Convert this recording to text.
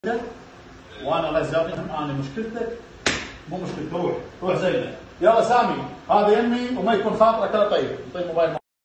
وانا الله يجزاكم انا مشكلتك مو مشكلتك، روح زينه. يلا سامي هذا يمي وما يكون خاطرك لا طيب. طيب موبايل